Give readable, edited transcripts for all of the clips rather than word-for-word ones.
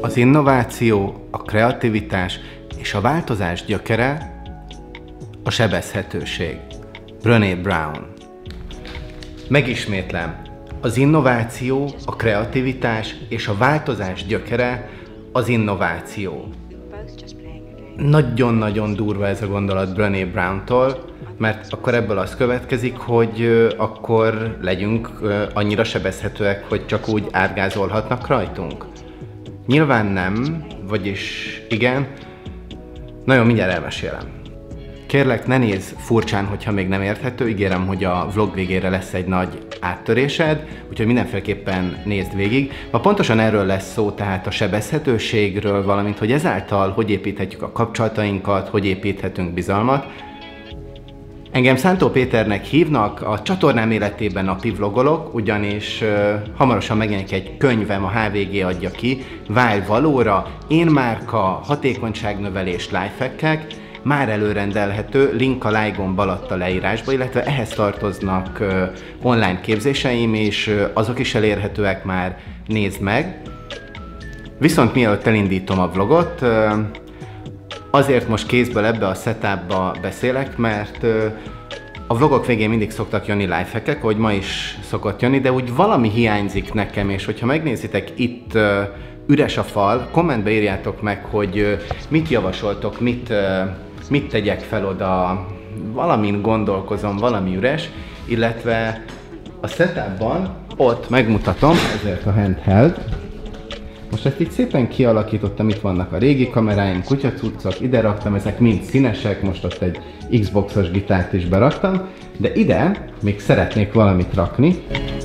Az innováció, a kreativitás és a változás gyökere a sebezhetőség. Brené Brown. Megismétlem, az innováció, a kreativitás és a változás gyökere az innováció. Nagyon-nagyon durva ez a gondolat Brené Browntól, mert akkor ebből az következik, hogy akkor legyünk annyira sebezhetőek, hogy csak úgy átgázolhatnak rajtunk. Nyilván nem, vagyis igen. Nagyon mindjárt elmesélem. Kérlek, ne nézz furcsán, hogyha még nem érthető, ígérem, hogy a vlog végére lesz egy nagy áttörésed, úgyhogy mindenféleképpen nézd végig. Ma pontosan erről lesz szó, tehát a sebezhetőségről, valamint hogy ezáltal hogy építhetjük a kapcsolatainkat, hogy építhetünk bizalmat. Engem Szántó Péternek hívnak, a csatornám életében napi vlogolok, ugyanis hamarosan megjelenik egy könyvem, a HVG adja ki, Válj valóra, én márka, hatékonyságnövelés, lifehackek, már előrendelhető, link a like gomb alatt a leírásba, illetve ehhez tartoznak online képzéseim, és azok is elérhetőek már, nézd meg. Viszont mielőtt elindítom a vlogot, azért most kézből ebbe a setupba beszélek, mert a vlogok végén mindig szoktak jönni lifehackek, hogy ma is szokott jönni, de úgy valami hiányzik nekem, és hogyha megnézitek itt üres a fal, kommentbe írjátok meg, hogy mit javasoltok, mit tegyek fel oda, valamin gondolkozom, valami üres, illetve a setupban ott megmutatom, ezért a handheld. Most ezt így szépen kialakítottam, itt vannak a régi kameráim, kutyacuccok, ide raktam, ezek mind színesek, most ott egy Xbox-os gitárt is beraktam, de ide még szeretnék valamit rakni,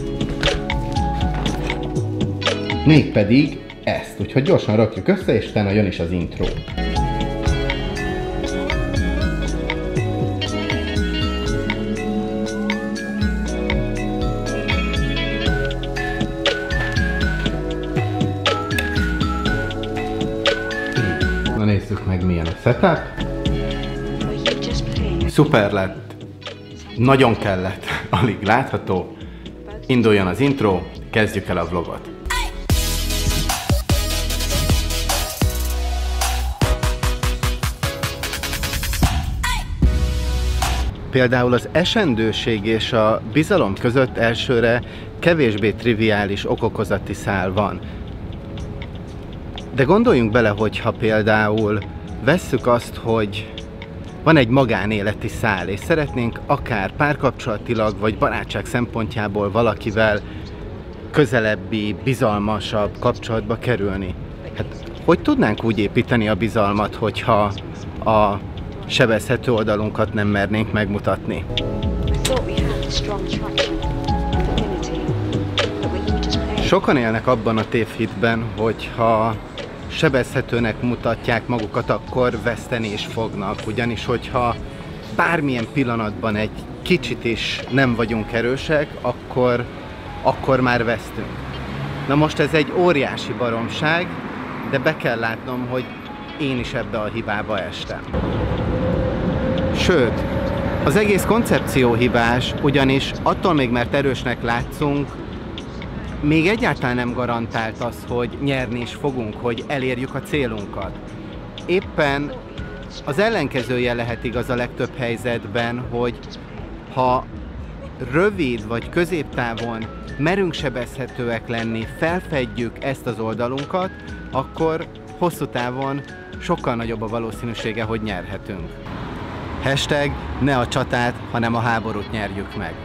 mégpedig ezt, úgyhogy gyorsan rakjuk össze, és utána jön is az intro. Na nézzük meg, milyen a setup. Szuper lett, nagyon kellett, alig látható. Induljon az intro, kezdjük el a vlogot. Például az esendőség és a bizalom között elsőre kevésbé triviális okokozati szál van. De gondoljunk bele, hogyha például vesszük azt, hogy van egy magánéleti szál, és szeretnénk akár párkapcsolatilag, vagy barátság szempontjából valakivel közelebbi, bizalmasabb kapcsolatba kerülni. Hát hogy tudnánk úgy építeni a bizalmat, hogyha a sebezhető oldalunkat nem mernénk megmutatni? Sokan élnek abban a tévhitben, hogy ha sebezhetőnek mutatják magukat, akkor veszteni is fognak. Ugyanis, hogyha bármilyen pillanatban egy kicsit is nem vagyunk erősek, akkor már vesztünk. Na most ez egy óriási baromság, de be kell látnom, hogy én is ebbe a hibába estem. Sőt, az egész koncepció hibás, ugyanis attól még, mert erősnek látszunk, még egyáltalán nem garantált az, hogy nyerni is fogunk, hogy elérjük a célunkat. Éppen az ellenkezője lehet igaz a legtöbb helyzetben, hogy ha rövid vagy középtávon merünk sebezhetőek lenni, felfedjük ezt az oldalunkat, akkor hosszú távon sokkal nagyobb a valószínűsége, hogy nyerhetünk. Hashtag ne a csatát, hanem a háborút nyerjük meg.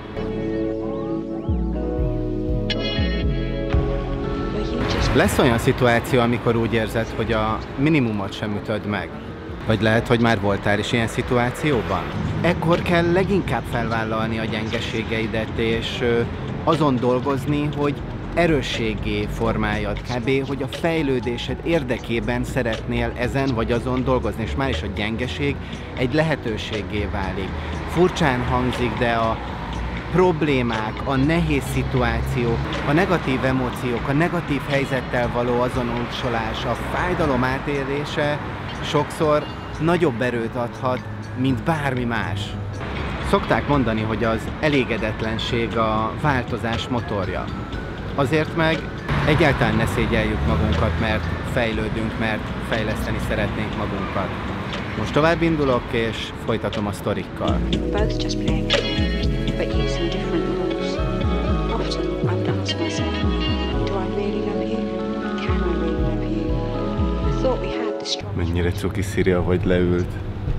Lesz olyan szituáció, amikor úgy érzed, hogy a minimumot sem ütöd meg. Vagy lehet, hogy már voltál is ilyen szituációban. Ekkor kell leginkább felvállalni a gyengeségeidet, és azon dolgozni, hogy erősségé formáljad, kb. Hogy a fejlődésed érdekében szeretnél ezen vagy azon dolgozni, és már is a gyengeség egy lehetőséggé válik. Furcsán hangzik, de a problémák, a nehéz szituációk, a negatív emóciók, a negatív helyzettel való azonosulás, a fájdalom átélése sokszor nagyobb erőt adhat, mint bármi más. Szokták mondani, hogy az elégedetlenség a változás motorja. Azért meg Egyáltalán ne szégyeljük magunkat, mert fejlődünk, mert fejleszteni szeretnénk magunkat. Most tovább indulok, és folytatom a sztorikkal. Both just playing a game, but using different rules. Often I would ask myself, do I really love you? Can I really love you? I thought we had the strong. Mennyire cuki Szíria, hogy leült.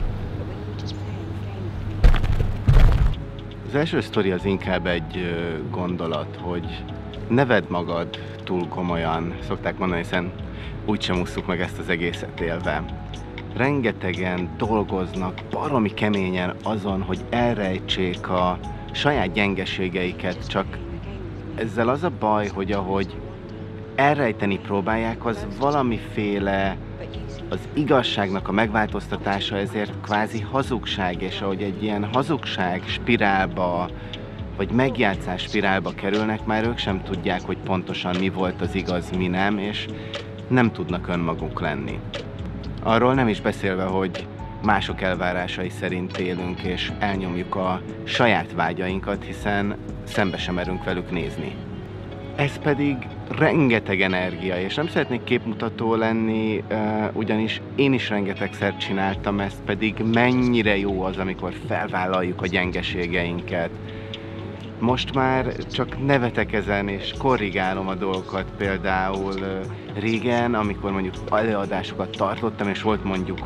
Az első sztori az inkább egy gondolat, hogy ne vedd magad túl komolyan, szokták mondani, hiszen úgysem ússzuk meg ezt az egészet élve. Rengetegen dolgoznak baromi keményen azon, hogy elrejtsék a saját gyengeségeiket, csak ezzel az a baj, hogy ahogy elrejteni próbálják, az valamiféle az igazságnak a megváltoztatása, ezért kvázi hazugság, és ahogy egy ilyen hazugság spirálba, vagy megjátszás spirálba kerülnek, már ők sem tudják, hogy pontosan mi volt az igaz, mi nem, és nem tudnak önmaguk lenni. Arról nem is beszélve, hogy mások elvárásai szerint élünk, és elnyomjuk a saját vágyainkat, hiszen szembe sem merünk velük nézni. Ez pedig rengeteg energia, és nem szeretnék képmutató lenni, ugyanis én is rengetegszer csináltam ezt, pedig mennyire jó az, amikor felvállaljuk a gyengeségeinket. Most már csak nevetek ezen, és korrigálom a dolgokat, például régen, amikor mondjuk előadásokat tartottam, és volt mondjuk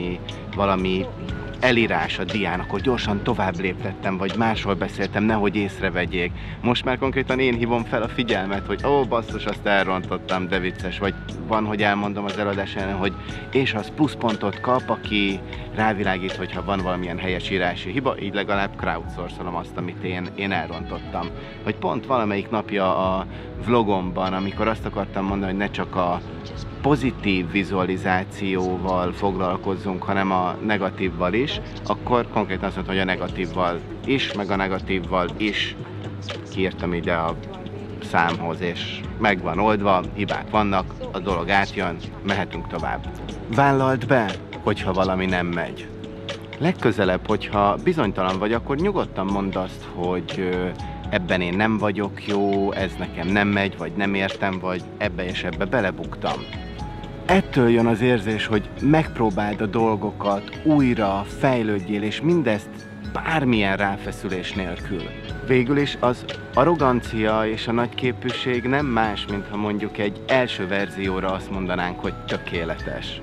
valami elírás a dián, akkor gyorsan tovább léptettem, vagy máshol beszéltem, nehogy észrevegyék. Most már konkrétan én hívom fel a figyelmet, hogy ó, basszus, azt elrontottam, de vicces, vagy van, hogy elmondom az előadás ellen, hogy és az pluszpontot kap, aki rávilágít, hogyha van valamilyen helyesírási hiba, így legalább crowdsourcolom azt, amit én elrontottam. Vagy pont valamelyik napja a vlogomban, amikor azt akartam mondani, hogy ne csak a pozitív vizualizációval foglalkozzunk, hanem a negatívval is, akkor konkrétan azt mondtam, hogy a negatívval is, meg a negatívval is kiírtam ide a számhoz, és meg van oldva, hibák vannak, a dolog átjön, mehetünk tovább. Vállald be, hogyha valami nem megy. Legközelebb, hogyha bizonytalan vagy, akkor nyugodtan mondd azt, hogy ebben én nem vagyok jó, ez nekem nem megy, vagy nem értem, vagy ebbe és ebbe belebuktam. Ettől jön az érzés, hogy megpróbáld a dolgokat, újra fejlődjél, és mindezt bármilyen ráfeszülés nélkül. Végül is az arrogancia és a nagyképűség nem más, mint ha mondjuk egy első verzióra azt mondanánk, hogy tökéletes.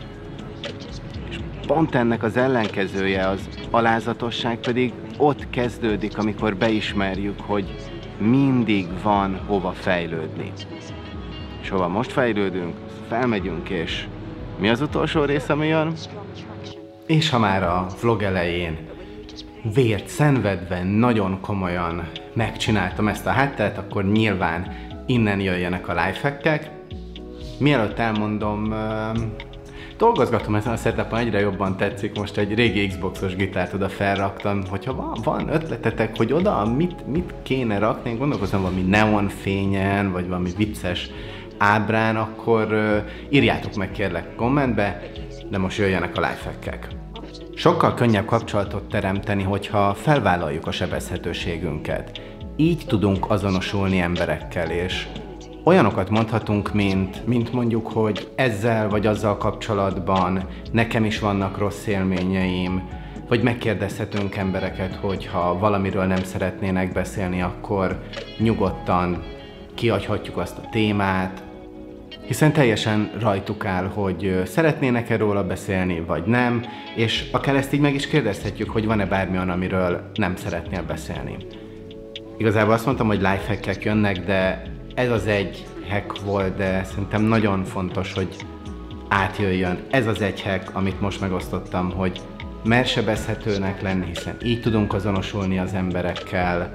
És pont ennek az ellenkezője, az alázatosság pedig ott kezdődik, amikor beismerjük, hogy mindig van hova fejlődni. És hova most fejlődünk, felmegyünk, és mi az utolsó rész, ami jön? És ha már a vlog elején vért szenvedve nagyon komolyan megcsináltam ezt a hátteret, akkor nyilván innen jöjjenek a lifehackek. Mielőtt elmondom, dolgozgatom ezen a setupon, egyre jobban tetszik, most egy régi Xboxos gitárt oda felraktam, hogyha van ötletetek, hogy oda mit kéne rakni, én gondolkozom valami neonfényen, vagy valami vicces ábrán, akkor írjátok meg kérlek kommentbe, de most jöjjenek a lifehackek. Sokkal könnyebb kapcsolatot teremteni, hogyha felvállaljuk a sebezhetőségünket. Így tudunk azonosulni emberekkel, és olyanokat mondhatunk, mint mondjuk, hogy ezzel vagy azzal kapcsolatban nekem is vannak rossz élményeim, vagy megkérdezhetünk embereket, hogy ha valamiről nem szeretnének beszélni, akkor nyugodtan kihagyhatjuk azt a témát, hiszen teljesen rajtuk áll, hogy szeretnének-e róla beszélni, vagy nem, és akár ezt így meg is kérdezhetjük, hogy van-e bármi olyan, amiről nem szeretnél beszélni. Igazából azt mondtam, hogy lifehackek jönnek, de ez az egy hack volt, de szerintem nagyon fontos, hogy átjöjjön. Ez az egy hack, amit most megosztottam, hogy merj sebezhetőnek lenni, hiszen így tudunk azonosulni az emberekkel.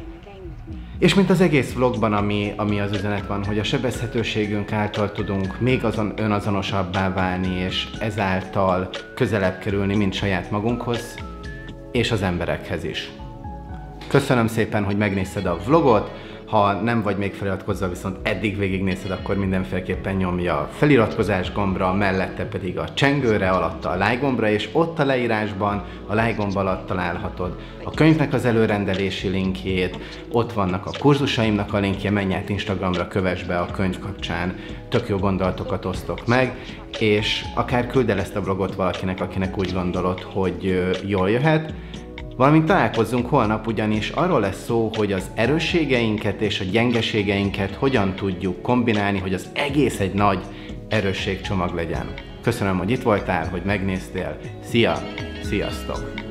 És mint az egész vlogban, ami az üzenet van, hogy a sebezhetőségünk által tudunk még önazonosabbá válni, és ezáltal közelebb kerülni mind saját magunkhoz, és az emberekhez is. Köszönöm szépen, hogy megnézted a vlogot, Ha nem vagy még feliratkozva, viszont eddig végignézted, akkor mindenféleképpen nyomja a feliratkozás gombra, mellette pedig a csengőre, alatta a like gombra, és ott a leírásban, a like gomb alatt találhatod a könyvnek az előrendelési linkjét, ott vannak a kurzusaimnak a linkje, menj át Instagramra, kövess be a könyv kapcsán, tök jó gondolatokat osztok meg, és akár küld el ezt a blogot valakinek, akinek úgy gondolod, hogy jól jöhet. Valamint találkozzunk holnap, ugyanis arról lesz szó, hogy az erősségeinket és a gyengeségeinket hogyan tudjuk kombinálni, hogy az egész egy nagy erősségcsomag legyen. Köszönöm, hogy itt voltál, hogy megnéztél. Szia! Sziasztok!